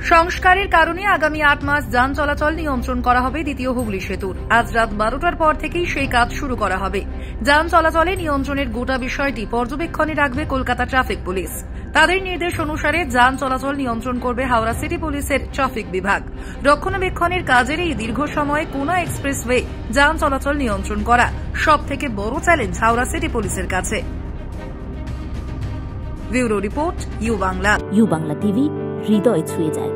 সংস্কারের কারণে আগামী 8 মাস যান চলাচল নিয়ন্ত্রণ করা হবে দ্বিতীয় হুগলি সেতুর। আজ রাত 12টার পর থেকেই সেই কাজ শুরু করা হবে। যান চলাচলে নিয়ন্ত্রণের গোটা বিষয়টি পর্যবেক্ষণে রাখবে কলকাতা ট্রাফিক পুলিশ। তাদের নির্দেশ অনুসারে যান চলাচল নিয়ন্ত্রণ করবে হাওড়া সিটি পুলিশের ট্রাফিক বিভাগ। রক্ষণাবেক্ষণের কাজের এই দীর্ঘ সময়ে কোনা এক্সপ্রেসওয়ে যান চলাচল নিয়ন্ত্রণ করা সবথেকে বড় চ্যালেঞ্জ হাওড়া সিটি পুলিশের কাছে। Bureau report, U Bangla. U Bangla TV, হৃদয় ছুঁয়ে যায়।